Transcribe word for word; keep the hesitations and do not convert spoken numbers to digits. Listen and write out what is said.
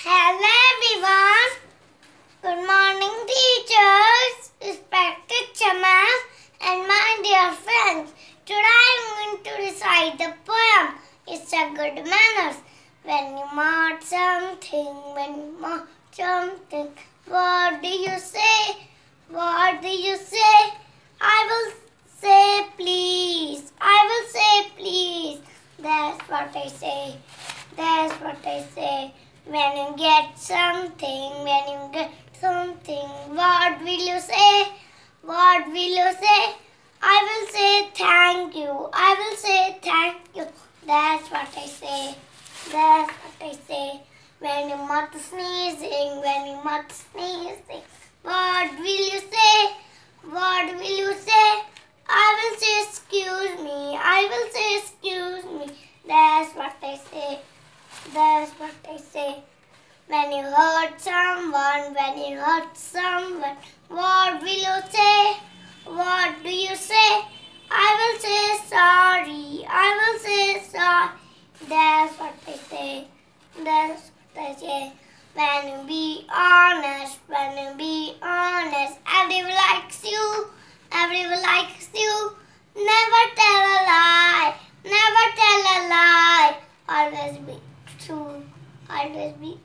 Hello everyone. Good morning teachers, respected Sharma and my dear friends. Today I am going to recite the poem. It's a good manners. When you mark something, when you mark something, what do you say? What do you say? I will say please. I will say please. That's what I say. That's what I say. When you get something, when you get something, what will you say? What will you say? I will say thank you. I will say thank you. That's what I say. That's what I say. When you mouth sneezing, when you mouth sneezing, what will you say? What will you say? I will say excuse me. I will say excuse me. That's what I say. That's what I say. When you hurt someone, when you hurt someone, what will you say? What do you say? I will say sorry. I will say sorry. That's what I say. That's what I say. When you be honest, when you be honest, everyone likes you. Everyone likes you. Never tell a lie. Never tell a lie. Always be true. Always be